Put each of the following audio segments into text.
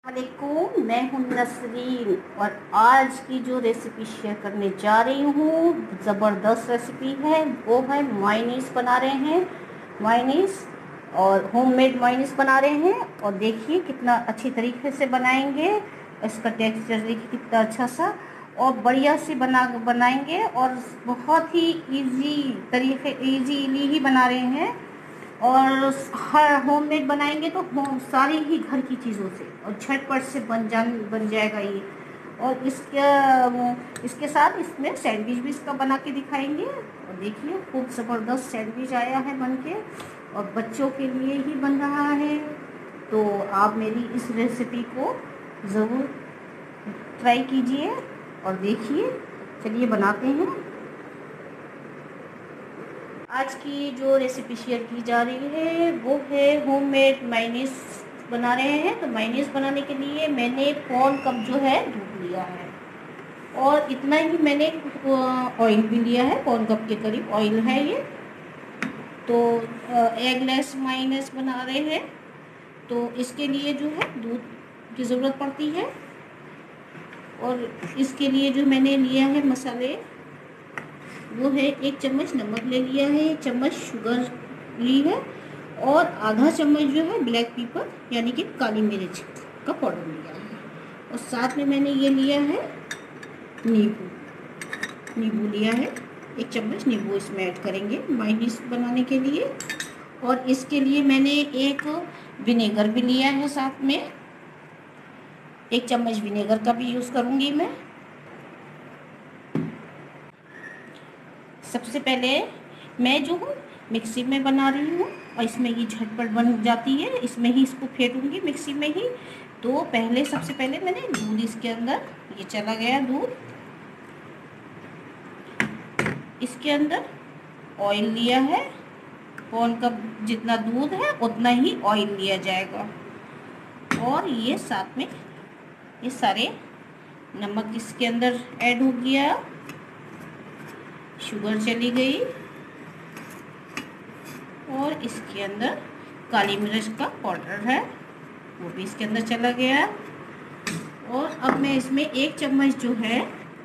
वालेकुम, मैं हूं नसरीन और आज की जो रेसिपी शेयर करने जा रही हूँ ज़बरदस्त रेसिपी है। वो है मायोनीज़ बना रहे हैं। मायोनीज़ और होममेड मायोनीज़ बना रहे हैं और देखिए कितना अच्छी तरीके से बनाएंगे। इसका टेक्सचर देखिए कितना अच्छा सा और बढ़िया से बनाएंगे और बहुत ही इजीली ही बना रहे हैं। और हर होममेड बनाएंगे तो सारी ही घर की चीज़ों से और झटपट से बन जाएगा ये। और इसके साथ इसमें सैंडविच भी इसका बना के दिखाएंगे और देखिए खूब ज़बरदस्त सैंडविच आया है बन के और बच्चों के लिए ही बन रहा है। तो आप मेरी इस रेसिपी को ज़रूर ट्राई कीजिए और देखिए। चलिए बनाते हैं। आज की जो रेसिपी शेयर की जा रही है वो है होममेड मायोनीज़ बना रहे हैं। तो मायोनीज़ बनाने के लिए मैंने पौन कप जो है दूध लिया है और इतना ही मैंने ऑयल भी लिया है। पौन कप के करीब ऑयल है ये। तो एगलेस मायोनीज़ बना रहे हैं तो इसके लिए जो है दूध की ज़रूरत पड़ती है। और इसके लिए जो मैंने लिया है मसाले वो है 1 चम्मच नमक ले लिया है, 1 चम्मच शुगर ली है और आधा चम्मच जो है ब्लैक पेपर यानी कि काली मिर्च का पाउडर लिया है। और साथ में मैंने ये लिया है नींबू लिया है। 1 चम्मच नींबू इसमें ऐड करेंगे मायोनीज़ बनाने के लिए। और इसके लिए मैंने एक विनेगर भी लिया है साथ में। 1 चम्मच विनेगर का भी यूज़ करूँगी मैं। सबसे पहले मैं जो हूँ मिक्सी में बना रही हूँ और इसमें ये झटपट बन जाती है। इसमें ही इसको फेंटूंगी मिक्सी में ही। तो सबसे पहले मैंने दूध इसके अंदर, ये चला गया दूध। इसके अंदर ऑयल लिया है। पौन कप जितना दूध है उतना ही ऑयल लिया जाएगा। और ये साथ में ये सारे नमक इसके अंदर ऐड हो गया, शुगर चली गई और इसके अंदर काली मिर्च का पाउडर है वो भी इसके अंदर चला गया। और अब मैं इसमें 1 चम्मच जो है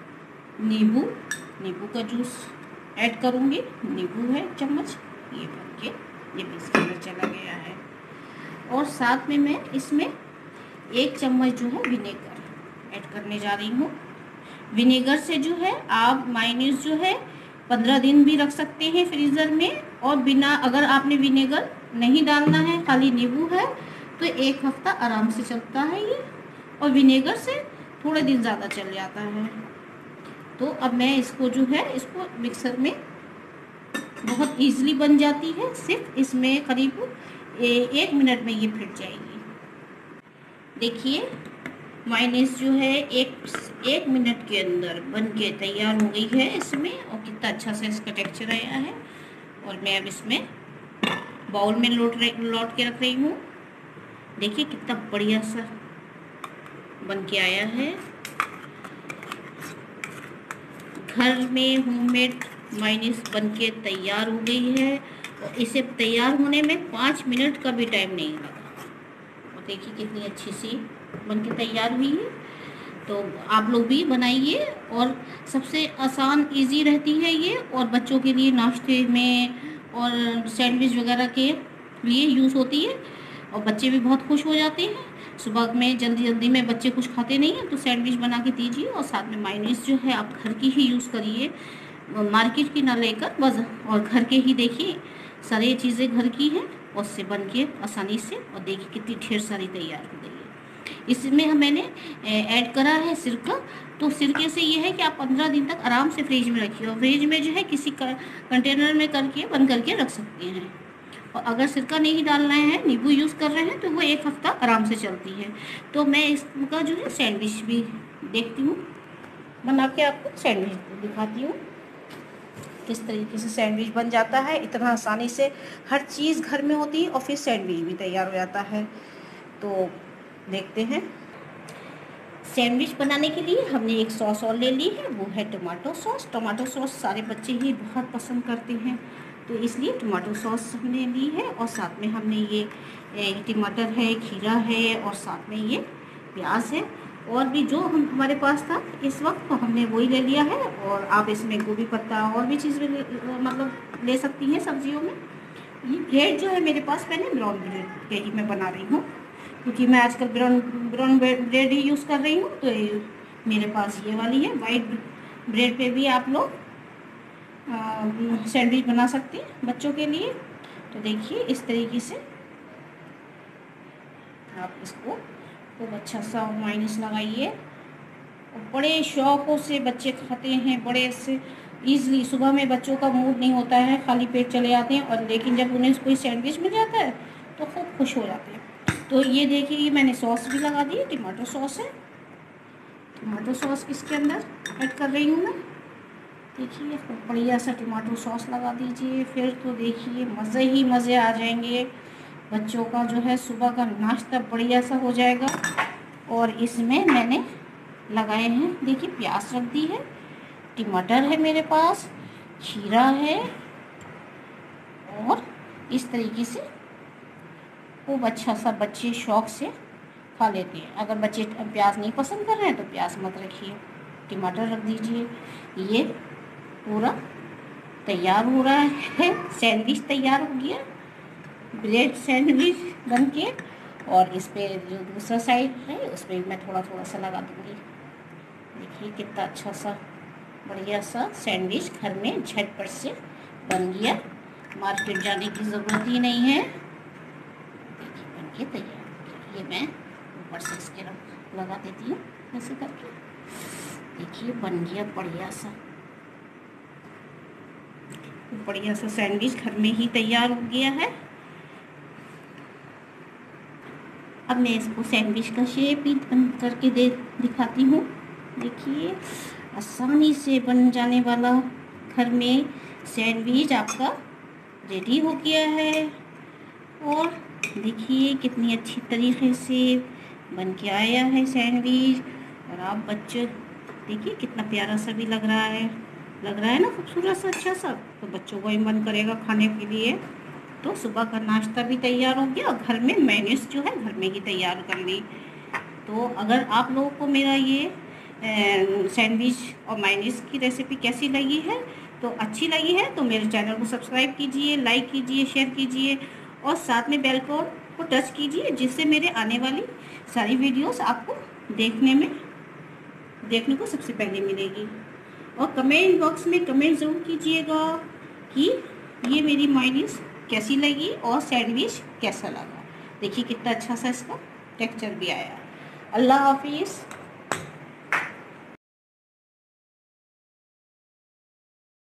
नींबू का जूस ऐड करूँगी। नींबू है 1 चम्मच, ये भर के ये भी इसके अंदर चला गया है। और साथ में मैं इसमें 1 चम्मच जो है विनेगर ऐड करने जा रही हूँ। विनेगर से जो है आप मायोनीज़ जो है 15 दिन भी रख सकते हैं फ्रीज़र में। और बिना, अगर आपने विनेगर नहीं डालना है, खाली नींबू है, तो 1 हफ्ता आराम से चलता है ये। और विनेगर से थोड़े दिन ज़्यादा चल जाता है। तो अब मैं इसको जो है इसको मिक्सर में बहुत ईजिली बन जाती है। सिर्फ इसमें करीब 1 मिनट में ये फिट जाएगी। देखिए मायोनीज़ जो है एक मिनट के अंदर बन के तैयार हो गई है इसमें। और कितना अच्छा से इसका टेक्सचर आया है। और मैं अब इसमें बाउल में लौट के रख रही हूँ। देखिए कितना बढ़िया सा बन के आया है। घर में होममेड मायोनीज़ बन के तैयार हो गई है और इसे तैयार होने में 5 मिनट का भी टाइम नहीं लगा। और देखिए कितनी अच्छी सी बन के तैयार हुई है। तो आप लोग भी बनाइए। और सबसे आसान इजी रहती है ये और बच्चों के लिए नाश्ते में और सैंडविच वगैरह के लिए यूज़ होती है और बच्चे भी बहुत खुश हो जाते हैं। सुबह में जल्दी में बच्चे कुछ खाते नहीं हैं तो सैंडविच बना के दीजिए। और साथ में मायोनीज़ जो है आप घर की ही यूज़ करिए, मार्केट की ना लेकर, बस। और घर के ही देखिए सारी चीज़ें घर की हैं और उससे बन के आसानी से। और देखिए कितनी ढेर सारी तैयार हो गई है। इसमें मैंने ऐड करा है सिरका। तो सिरके से ये है कि आप 15 दिन तक आराम से फ्रिज में रखिए। और फ्रिज में जो है किसी कंटेनर में करके बंद करके रख सकते हैं। और अगर सिरका नहीं डालना है, नींबू यूज़ कर रहे हैं, तो वो 1 हफ्ता आराम से चलती है। तो मैं इसका जो है सैंडविच भी देखती हूँ, बना के आपको सैंडविच दिखाती हूँ किस तरीके से सैंडविच बन जाता है। इतना आसानी से हर चीज़ घर में होती है और फिर सैंडविच भी तैयार हो जाता है। तो देखते हैं। सैंडविच बनाने के लिए हमने एक सॉस और ले ली है, वो है टमाटो सॉस। टमाटो सॉस सारे बच्चे ही बहुत पसंद करते हैं तो इसलिए टमाटो सॉस हमने ली है। और साथ में हमने ये टमाटर है, खीरा है और साथ में ये प्याज है और भी जो हमारे पास था इस वक्त, तो हमने वही ले लिया है। और आप इसमें गोभी पत्ता और भी चीज़ मतलब ले सकती हैं सब्जियों में। ये ब्रेड जो है मेरे पास, मैंने ब्राउन ब्रेड के ही मैं बना रही हूँ, क्योंकि मैं आजकल ब्राउन ब्रेड ही यूज़ कर रही हूँ। तो मेरे पास ये वाली है। वाइट ब्रेड पे भी आप लोग सैंडविच बना सकते हैं बच्चों के लिए। तो देखिए इस तरीके से आप इसको खूब अच्छा सा माइनस लगाइए। और बड़े शौक़ों से बच्चे खाते हैं, बड़े से ईज़िली। सुबह में बच्चों का मूड नहीं होता है, खाली पेट चले आते हैं, और लेकिन जब उन्हें कोई सैंडविच मिल जाता है तो खूब खुश हो जाते हैं। तो ये देखिए, ये मैंने सॉस भी लगा दी, टमाटो सॉस है। टमाटो सॉस इसके अंदर ऐड कर रही हूँ मैं। देखिए बढ़िया सा टमाटो सॉस लगा दीजिए, फिर तो देखिए मज़े ही मज़े आ जाएंगे। बच्चों का जो है सुबह का नाश्ता बढ़िया सा हो जाएगा। और इसमें मैंने लगाए हैं, देखिए प्याज रख दी है, टमाटर है मेरे पास, खीरा है, और इस तरीके से खूब अच्छा सा बच्चे शौक़ से खा लेते हैं। अगर बच्चे प्याज नहीं पसंद कर रहे हैं तो प्याज मत रखिए, टमाटर रख दीजिए। ये पूरा तैयार हो रहा है, सैंडविच तैयार हो गया, ब्रेड सैंडविच बनके। और इस पे जो दूसरा साइड है उस पर मैं थोड़ा थोड़ा सा लगा दूँगी। देखिए कितना अच्छा सा बढ़िया सा सैंडविच घर में झटपट से बन गया, मार्केट जाने की ज़रूरत ही नहीं है। देखिए बन के तैयार हो गया। ये मैं ऊपर से इसके लगा देती हूँ ऐसे करके। देखिए बन गया बढ़िया सा सैंडविच घर में ही तैयार हो गया है। अब मैं इसको सैंडविच का शेप ही बन करके दिखाती हूँ। देखिए आसानी से बन जाने वाला घर में सैंडविच आपका रेडी हो गया है। और देखिए कितनी अच्छी तरीके से बन के आया है सैंडविच। और आप बच्चों देखिए कितना प्यारा सा भी लग रहा है ना, खूबसूरत सा, अच्छा सा। तो बच्चों को ही मन करेगा खाने के लिए। तो सुबह का नाश्ता भी तैयार हो गया और घर में मेन्यूज़ जो है घर में ही तैयार कर ली। तो अगर आप लोगों को मेरा ये सैंडविच और मेयोनीज की रेसिपी कैसी लगी है, तो अच्छी लगी है तो मेरे चैनल को सब्सक्राइब कीजिए, लाइक कीजिए, शेयर कीजिए, और साथ में बेल को टच कीजिए, जिससे मेरे आने वाली सारी वीडियोस आपको देखने को सबसे पहले मिलेगी। और कमेंट बॉक्स में कमेंट ज़रूर कीजिएगा कि ये मेरी मेयोनीज कैसी लगी और सैंडविच कैसा लगा। देखिए कितना अच्छा सा इसका टेक्सचर भी आया। अल्लाह हाफिज़।